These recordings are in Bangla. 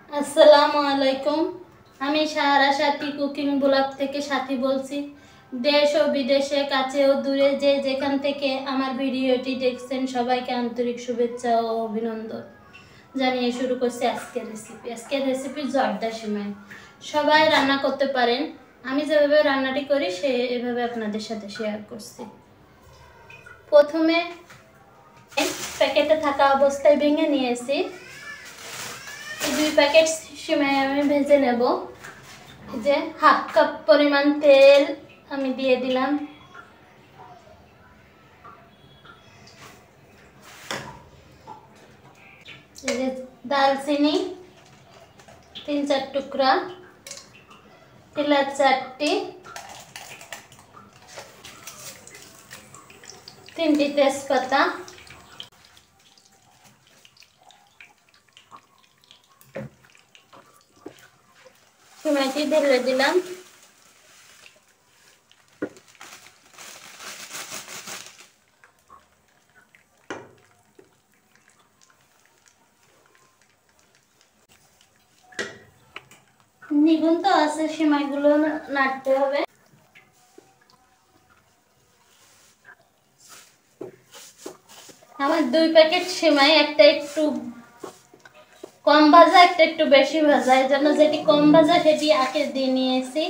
আসসালামু আলাইকুম। আমি সাহারা সাথী কুকিং ব্লগ থেকে সাথী বলছি। দেশ ও বিদেশে কাছে ও দূরে যে যেখান থেকে আমার ভিডিওটি দেখছেন সবাইকে আন্তরিক শুভেচ্ছা ও অভিনন্দন জানিয়ে শুরু করছি আজকের রেসিপি জর্দা সিমাই। সবাই রান্না করতে পারেন, আমি যেভাবে রান্নাটি করি এভাবে আপনাদের সাথে শেয়ার করছি। প্রথমে প্যাকেটে থাকা অবস্থায় ভেঙে নিয়েছি। এই 2 প্যাকেট সিমাই আমি ভেজে নেব। যে হাফ কাপ পরিমাণ তেল আমি দিয়ে দিলাম। এই যে দালচিনি 3-4 টুকরা, এলাচ 4টি, 3টি তেজপাতা, সিমাইটি ঢেলে দিলাম। নিগুন তো আছে, সিমাইগুলো নাড়তে হবে। আমার 2 প্যাকেট সিমাই, একটা একটু কম ভাজা, একটা একটু বেশি ভাজা। এর জন্য যেটি কম ভাজা সেটি আগে দিয়ে নিয়েছি।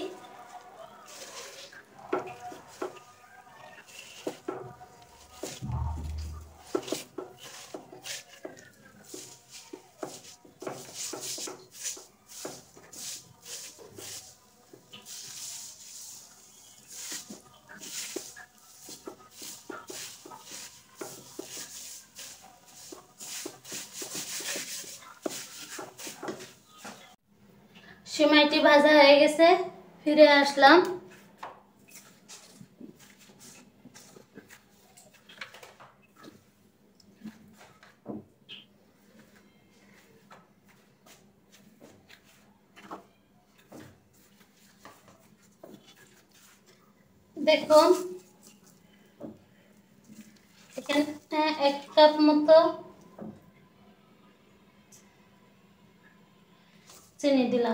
সিমাইটি ভাজা হয়ে গেছে, ফিরে আসলাম। দেখুন এখানে 1 কাপ মতো চিনি দিলাম।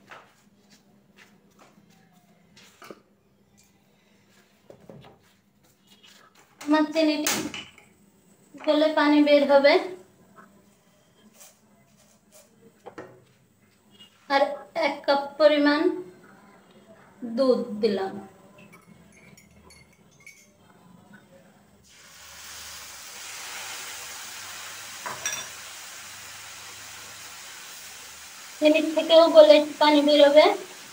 আমার চিনিটি গলে পানি বের হবে। আর 1 কাপ পরিমাণ দুধ দিলাম। চিনি থেকেও গলে পানি বেরোবে।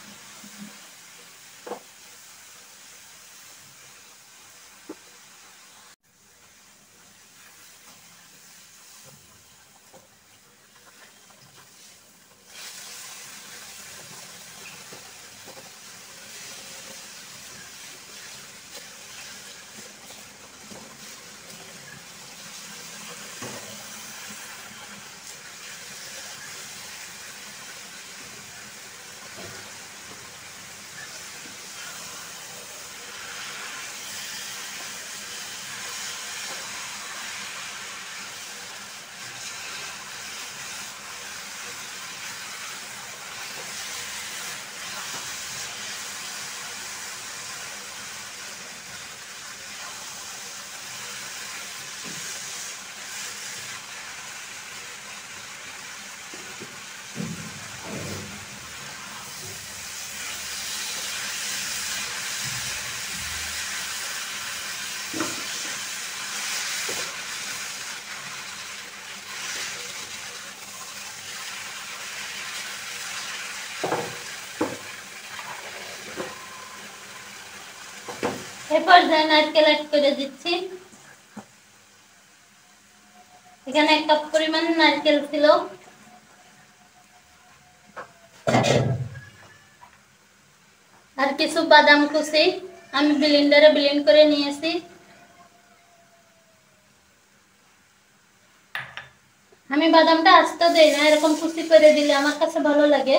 এরপর নারকেল অ্যাড করে দিচ্ছি। এখানে 1 কাপ পরিমাণ নারকেল ছিল। আর কিছু বাদাম কুচি আমি ব্লেন্ডারে ব্লেন্ড করে নিয়েছি। আমি বাদামটা আস্তে দেই না, এরকম কুচি করে দিলে আমার কাছে ভালো লাগে।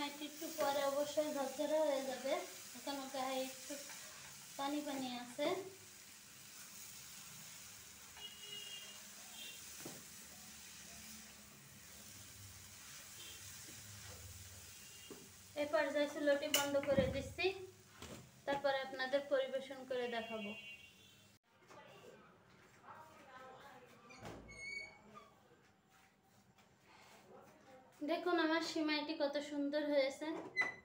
সিমাইটি একটু পরে অবশ্যই ঝরঝরা হয়ে যাবে, এখনো গায়ে একটু পানি পানি আছে। এই পর্যায়ে চুলাটি বন্ধ করে দিচ্ছি, তারপরে আপনাদের পরিবেশন করে দেখাবো। দেখুন আমার সিমাইটি কত সুন্দর হয়েছে।